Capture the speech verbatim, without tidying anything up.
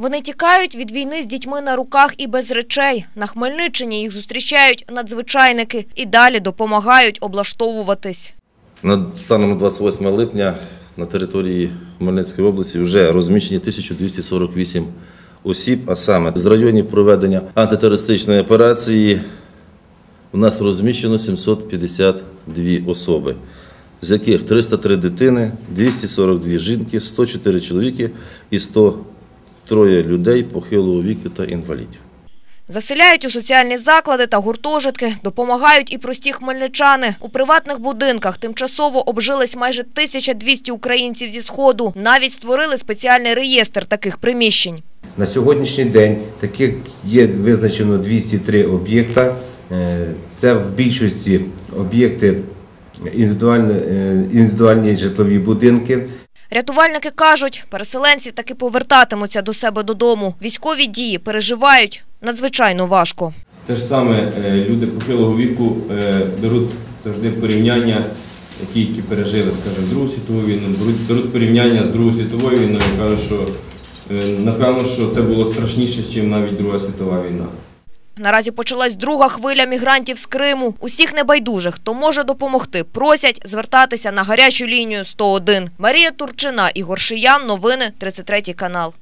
Вони тікають від війни з дітьми на руках і без речей. На Хмельниччині їх зустрічають надзвичайники і далі допомагають облаштовуватись. Станом на двадцять восьме липня на території Хмельницької області вже розміщені тисяча двісті сорок вісім осіб, а саме з районів проведення антитерористичної операції у нас розміщено сімсот п'ятдесят дві особи, з яких триста три дитини, двісті сорок дві жінки, сто чотири чоловіки і сто три людей похилого віку та інвалідів. Заселяють у соціальні заклади та гуртожитки, допомагають і прості хмельничани. У приватних будинках тимчасово обжились майже тисяча двісті українців зі Сходу. Навіть створили спеціальний реєстр таких приміщень. На сьогоднішній день таких є визначено двісті три об'єкта. Це в більшості об'єкти індивідуальні, індивідуальні житлові будинки. Рятувальники кажуть, переселенці таки повертатимуться до себе додому. Військові дії переживають надзвичайно важко. Те ж саме люди похилого віку беруть завжди порівняння, які, які пережили, скажімо, Другу світову війну, беруть, беруть порівняння з Другою світовою війною і кажуть, що напевно, що це було страшніше, ніж навіть Друга світова війна. Наразі почалась друга хвиля мігрантів з Криму. Усіх небайдужих, хто може допомогти, просять звертатися на гарячу лінію сто один. Марія Турчина, Ігор Шиян, новини, тридцять третій канал.